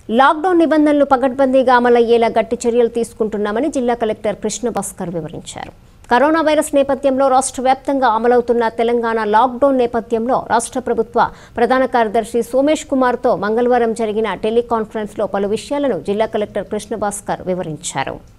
Lockdown నిబంధనలు పకడ్బందీగా అమలయ్యేలా గట్టి చర్యలు తీసుకుంటున్నామని జిల్లా కలెక్టర్ కృష్ణభాస్కర్ వివరించారు. కరోనా వైరస్ నేపథ్యంలో రాష్ట్ర వ్యాప్తంగా అమలవుతున్న తెలంగాణ లాక్డౌన్ నేపథ్యంలో రాష్ట్ర ప్రభుత్వ ప్రధాన కార్యదర్శి సోమేష్ కుమార్తో మంగళవారం జరిగిన టెలికాన్ఫరెన్స్లో పలు విషయాలను జిల్లా కలెక్టర్ కృష్ణభాస్కర్ వివరించారు.